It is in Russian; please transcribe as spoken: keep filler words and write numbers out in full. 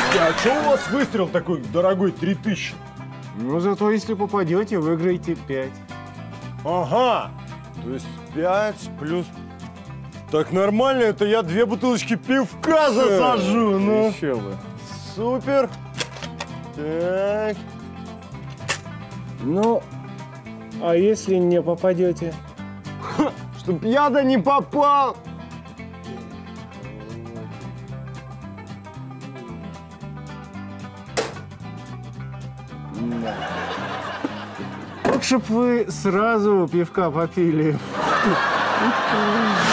А что у вас выстрел такой дорогой, три тысячи? Ну, зато если попадете, выиграете пять. Ага, то есть пять плюс... Так нормально, это я две бутылочки пивка засажу, ну. Еще бы. Супер. Так. Ну, а если не попадете? Ха, чтоб я-то не попал. Лучше б вы сразу пивка попили.